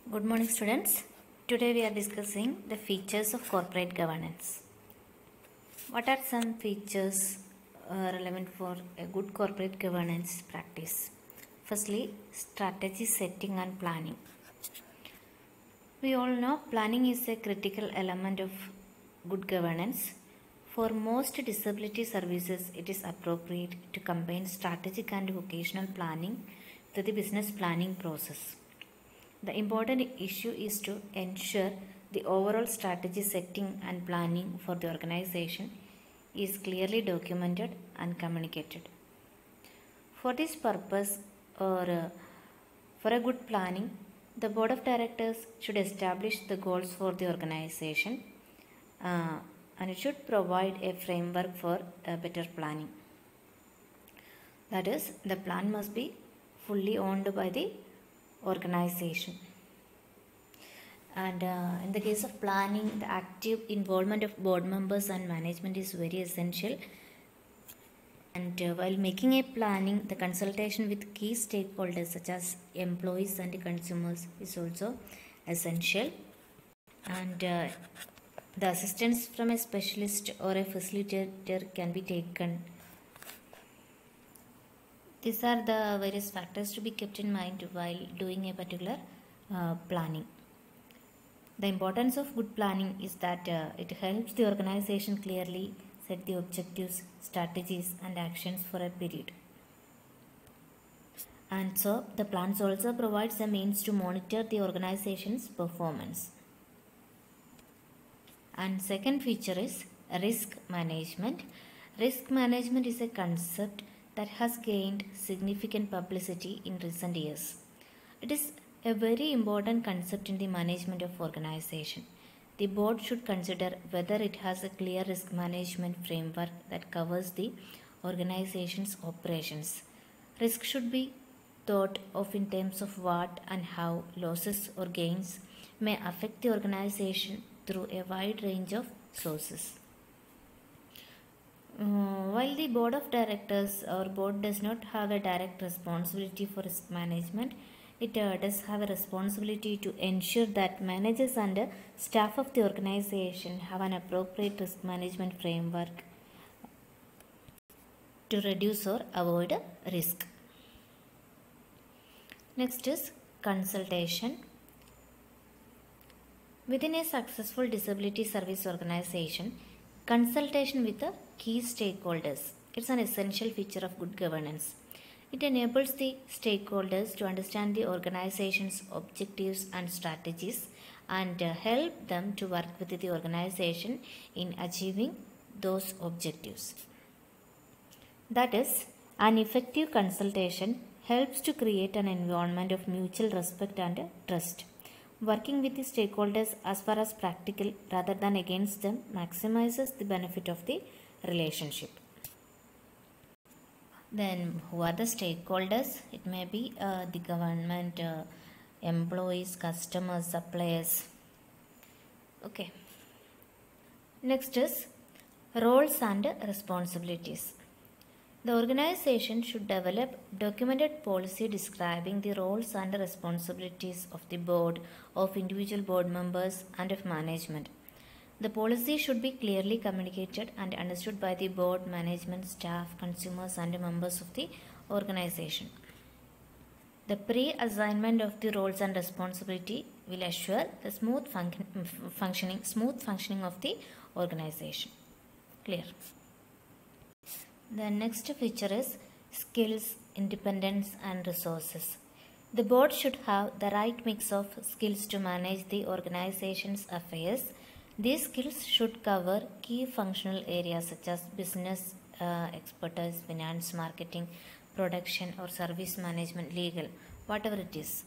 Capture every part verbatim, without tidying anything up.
Good morning, students. Today we are discussing the features of corporate governance. What are some features uh, relevant for a good corporate governance practice? Firstly, strategy setting and planning. We all know planning is a critical element of good governance. For most disability services, it is appropriate to combine strategic and vocational planning to the business planning process. The important issue is to ensure the overall strategy setting and planning for the organization is clearly documented and communicated. For this purpose, or uh, for a good planning, the board of directors should establish the goals for the organization uh, and it should provide a framework for uh, better planning. That is, the plan must be fully owned by the organization. And uh, in the case of planning, the active involvement of board members and management is very essential. And uh, while making a planning, the consultation with key stakeholders such as employees and consumers is also essential. And uh, the assistance from a specialist or a facilitator can be taken. These are the various factors to be kept in mind while doing a particular uh, planning. The importance of good planning is that uh, it helps the organization clearly set the objectives, strategies and actions for a period. And so the plans also provides a means to monitor the organization's performance. And second feature is risk management. Risk management is a concept that has gained significant publicity in recent years. It is a very important concept in the management of organization. The board should consider whether it has a clear risk management framework that covers the organization's operations. Risk should be thought of in terms of what and how losses or gains may affect the organization through a wide range of sources. Uh, while the board of directors or board does not have a direct responsibility for risk management, it uh, does have a responsibility to ensure that managers and uh, staff of the organization have an appropriate risk management framework to reduce or avoid risk. Next is consultation. Within a successful disability service organization, consultation with the key stakeholders is an essential feature of good governance. It enables the stakeholders to understand the organization's objectives and strategies and uh, help them to work with the organization in achieving those objectives. That is, an effective consultation helps to create an environment of mutual respect and uh, trust. Working with the stakeholders as far as practical rather than against them maximizes the benefit of the relationship. Then who are the stakeholders? It may be uh, the government, uh, employees, customers, suppliers. Okay. Next is roles and responsibilities. The organization should develop documented policy describing the roles and responsibilities of the board, of individual board members and of management. The policy should be clearly communicated and understood by the board, management, staff, consumers and members of the organization. The pre-assignment of the roles and responsibility will assure the smooth fun functioning, smooth functioning of the organization. Clear? The next feature is skills, independence and resources. The board should have the right mix of skills to manage the organization's affairs. These skills should cover key functional areas such as business uh, expertise, finance, marketing, production or service management, legal, whatever it is.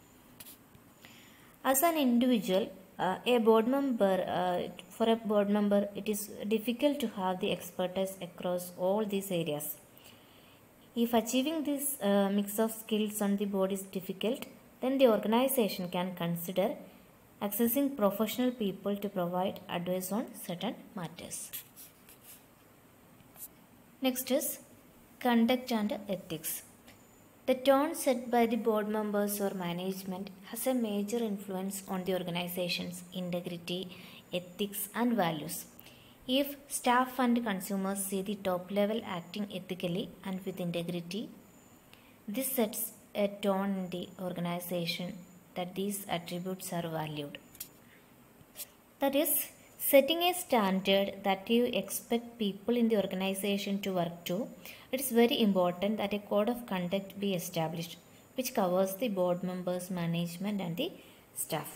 As an individual, uh, a board member, uh, for a board member, it is difficult to have the expertise across all these areas. If achieving this uh, mix of skills on the board is difficult, then the organization can consider accessing professional people to provide advice on certain matters. Next is conduct and ethics. The tone set by the board members or management has a major influence on the organization's integrity, ethics, and values. If staff and consumers see the top level acting ethically and with integrity, this sets a tone in the organization that these attributes are valued. That is, setting a standard that you expect people in the organization to work to, it is very important that a code of conduct be established which covers the board members, management, and the staff.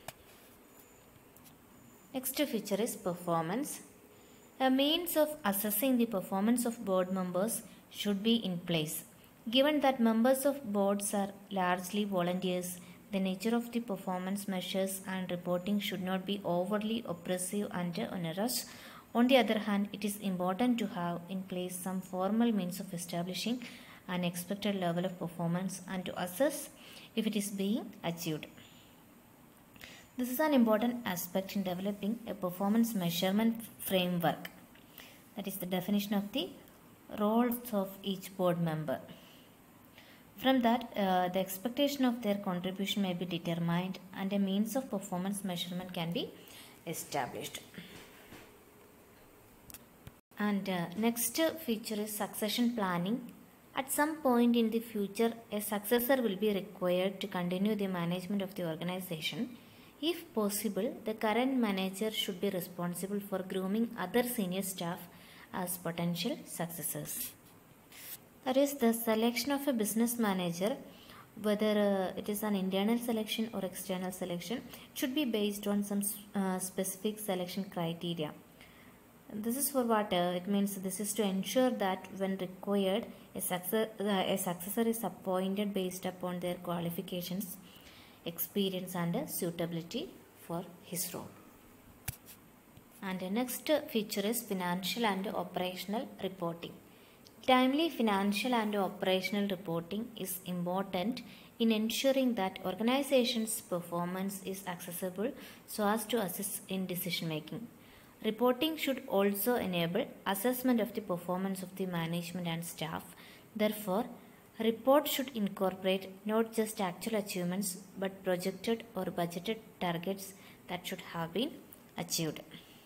Next feature is performance. A means of assessing the performance of board members should be in place. Given that members of boards are largely volunteers, the nature of the performance measures and reporting should not be overly oppressive and onerous. On the other hand, it is important to have in place some formal means of establishing an expected level of performance and to assess if it is being achieved. This is an important aspect in developing a performance measurement framework. That is the definition of the roles of each board member. From that, uh, the expectation of their contribution may be determined and a means of performance measurement can be established. And uh, next feature is succession planning. At some point in the future, a successor will be required to continue the management of the organization. If possible, the current manager should be responsible for grooming other senior staff as potential successors. That is, the selection of a business manager, whether uh, it is an internal selection or external selection, should be based on some uh, specific selection criteria. This is for what uh, it means. This is to ensure that when required, a, successor, uh, a successor is appointed based upon their qualifications, experience, and uh, suitability for his role. And the next feature is financial and operational reporting. Timely financial and operational reporting is important in ensuring that organization's performance is accessible so as to assist in decision making. Reporting should also enable assessment of the performance of the management and staff. Therefore, report should incorporate not just actual achievements but projected or budgeted targets that should have been achieved.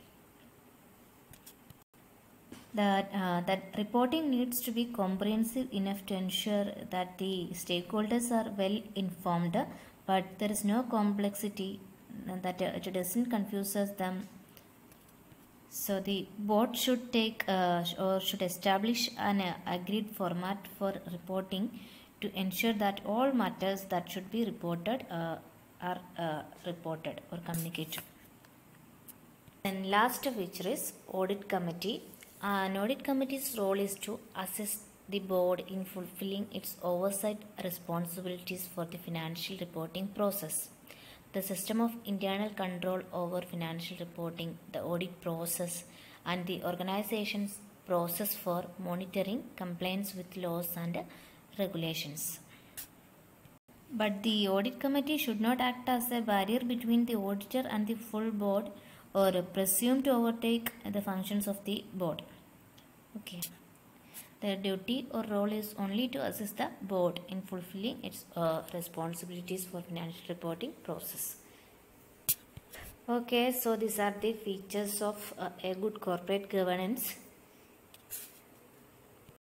That, uh, that reporting needs to be comprehensive enough to ensure that the stakeholders are well informed, but there is no complexity, that it doesn't confuse them. So the board should take uh, or should establish an uh, agreed format for reporting to ensure that all matters that should be reported uh, are uh, reported or communicated. And last feature is audit committee. An audit committee's role is to assist the board in fulfilling its oversight responsibilities for the financial reporting process. The system of internal control over financial reporting, the audit process, and the organization's process for monitoring compliance with laws and regulations. But the audit committee should not act as a barrier between the auditor and the full board or presume to overtake the functions of the board. Okay. Their duty or role is only to assist the board in fulfilling its uh, responsibilities for financial reporting process. Okay, so these are the features of uh, a good corporate governance.